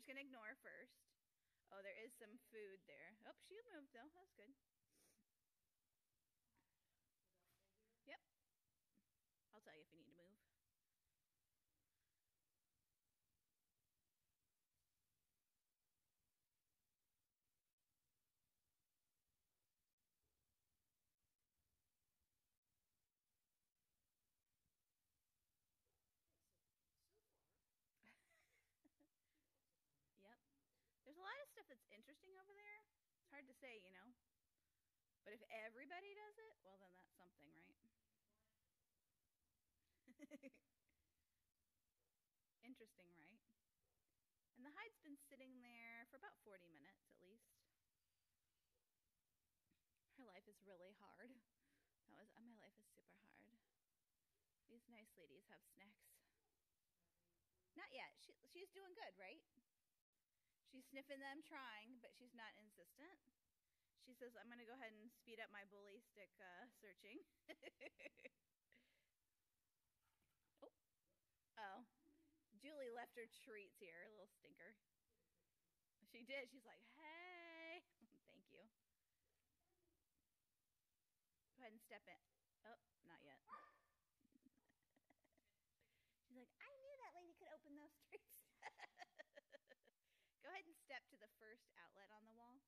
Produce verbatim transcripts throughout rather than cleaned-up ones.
just gonna ignore first. Oh, there is some food there. Oh, she moved though. That's good. Yep. I'll tell you if you need to move. Yep. There's a lot of stuff that's interesting over there. It's hard to say, you know. But if everybody does it, well, then that's something, right? Interesting, right? And the hide's been sitting there for about forty minutes at least. Her life is really hard. That was, my life is super hard. These nice ladies have snacks. Not yet. She, she's doing good, right? She's sniffing them, trying, but she's not insistent. She says, I'm going to go ahead and speed up my bully stick uh, searching. oh. Oh. Julie left her treats here, a little stinker. She did. She's like, hey. Thank you. Go ahead and step in. Oh, not yet. She's like, I knew that lady could open those treats. Go ahead and step to the first outlet on the wall.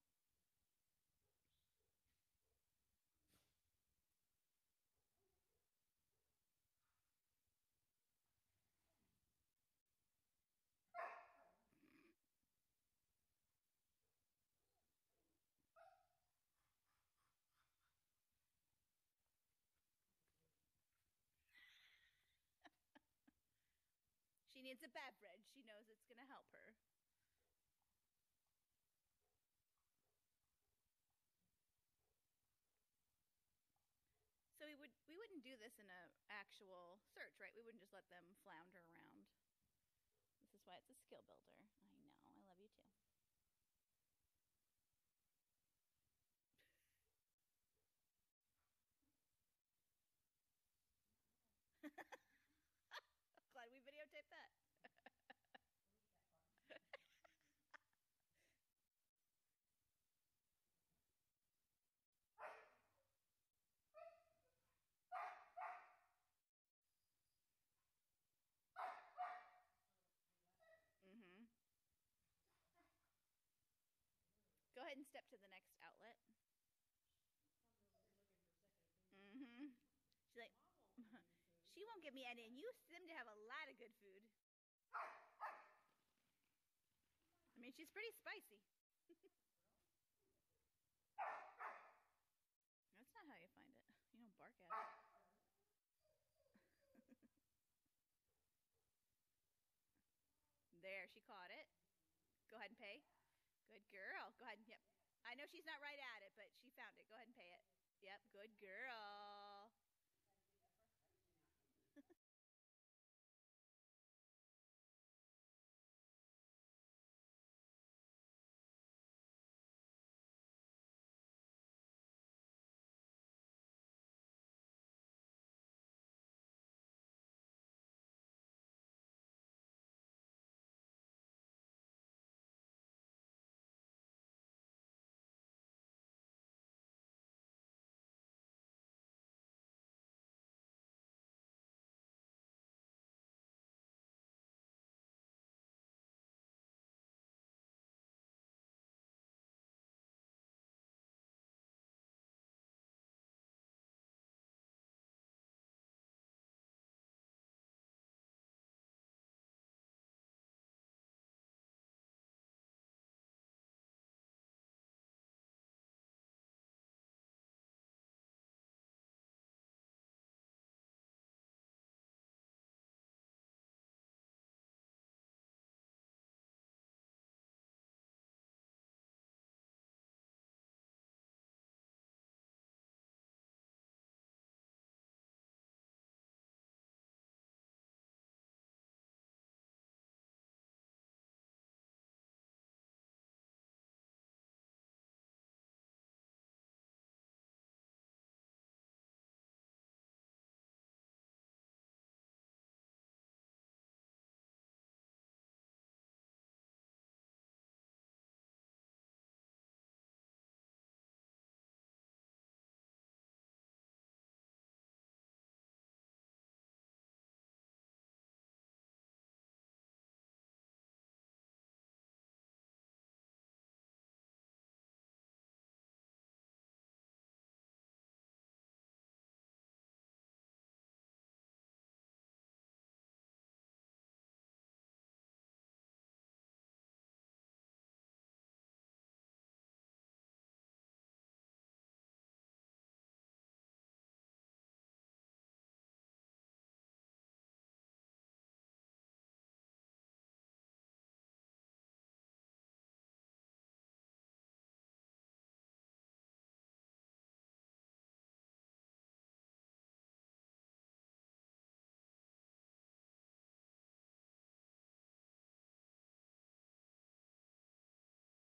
She needs a beverage. She knows it's going to help her. So we would we wouldn't do this in an actual search, right? We wouldn't just let them flounder around. This is why it's a skill builder. I know. I love you too. Glad we videotaped that. mm-hmm. Go ahead and step to the next outlet. Mm-hmm. She's like, she won't give me any, and you seem to have a lot of good food. I mean, she's pretty spicy. That's not how you find it. You don't bark at it. There, she caught it. Go ahead and pay. Good girl. Go ahead and, yep. I know she's not right at it, but she found it. Go ahead and pay it. Yep, good girl.